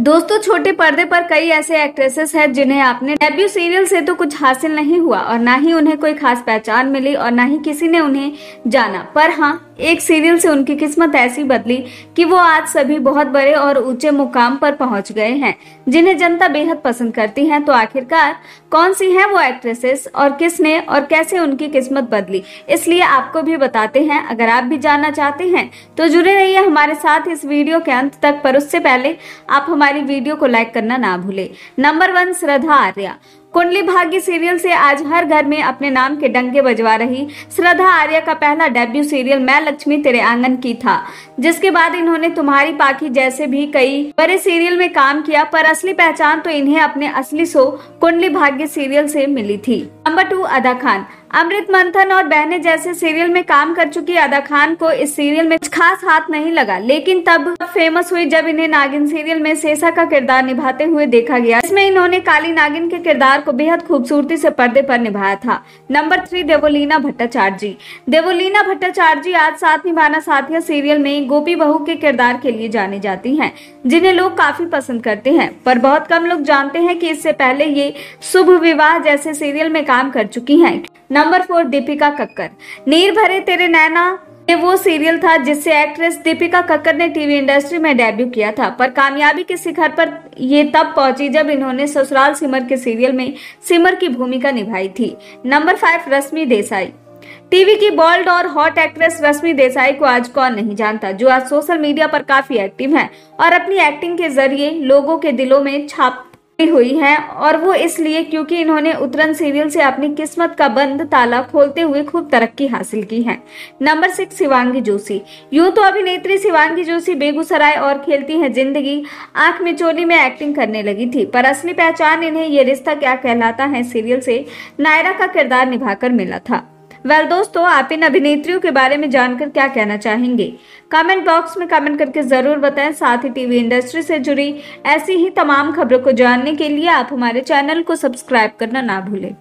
दोस्तों, छोटे पर्दे पर कई ऐसे एक्ट्रेसेस हैं जिन्हें आपने डेब्यू सीरियल से तो कुछ हासिल नहीं हुआ और ना ही उन्हें कोई खास पहचान मिली और ना ही किसी ने उन्हें जाना, पर हाँ, एक सीरियल से उनकी किस्मत ऐसी बदली कि वो आज सभी बहुत बड़े और ऊंचे मुकाम पर पहुंच गए हैं, जिन्हें जनता बेहद पसंद करती है। तो आखिरकार कौन सी है वो एक्ट्रेसेस और किसने और कैसे उनकी किस्मत बदली, इसलिए आपको भी बताते हैं। अगर आप भी जानना चाहते हैं तो जुड़े रहिए हमारे साथ इस वीडियो के अंत तक, पर उससे पहले आप हमारी वीडियो को लाइक करना ना भूले। नंबर 1, श्रद्धा आर्या। कुंडली भाग्य सीरियल से आज हर घर में अपने नाम के डंके बजवा रही श्रद्धा आर्या का पहला डेब्यू सीरियल मैं लक्ष्मी तेरे आंगन की था, जिसके बाद इन्होंने तुम्हारी पाखी जैसे भी कई बड़े सीरियल में काम किया, पर असली पहचान तो इन्हें अपने असली शो कुंडली भाग्य सीरियल से मिली थी। नंबर 2, अदा खान। अमृत मंथन और बहनें जैसे सीरियल में काम कर चुकी अदा खान को इस सीरियल में खास हाथ नहीं लगा, लेकिन तब फेमस हुई जब इन्हें नागिन सीरियल में शेषा का किरदार निभाते हुए देखा गया। इसमें इन्होंने काली नागिन के किरदार को बेहद खूबसूरती से पर्दे पर निभाया था। नंबर 3, देवोलीना भट्टाचार्य। देवोलीना भट्टाचार्य आज साथ निभाना साथिया सीरियल में गोपी बहू के किरदार के लिए जानी जाती हैं, जिन्हें लोग काफी पसंद करते हैं, पर बहुत कम लोग जानते हैं कि इससे पहले ये शुभ विवाह जैसे सीरियल में काम कर चुकी हैं। नंबर 4, दीपिका कक्कर। नीर भरे तेरे नैना ये वो सीरियल था जिससे एक्ट्रेस दीपिका कक्कर ने टीवी इंडस्ट्री में डेब्यू किया था, पर कामयाबी के शिखर पर ये तब पहुंची जब इन्होंने ससुराल सिमर के सीरियल में सिमर की भूमिका निभाई थी। नंबर 5, रश्मि देसाई। टीवी की बोल्ड और हॉट एक्ट्रेस रश्मि देसाई को आज कौन नहीं जानता, जो आज सोशल मीडिया पर काफी एक्टिव हैं और अपनी एक्टिंग के जरिए लोगों के दिलों में छाप हुई है, और वो इसलिए क्योंकि इन्होंने उतरन सीरियल से अपनी किस्मत का बंद ताला खोलते हुए खूब तरक्की हासिल की है। नंबर 6, शिवांगी जोशी। यूं तो अभिनेत्री शिवांगी जोशी बेगूसराय और खेलती हैं जिंदगी आंख मिचोली में एक्टिंग करने लगी थी, पर असली पहचान इन्हें ये रिश्ता क्या कहलाता है सीरियल से नायरा का किरदार निभाकर मिला था। दोस्तों, आप इन अभिनेत्रियों के बारे में जानकर क्या कहना चाहेंगे? कमेंट बॉक्स में कमेंट करके जरूर बताएं। साथ ही टीवी इंडस्ट्री से जुड़ी ऐसी ही तमाम खबरों को जानने के लिए आप हमारे चैनल को सब्सक्राइब करना ना भूलें।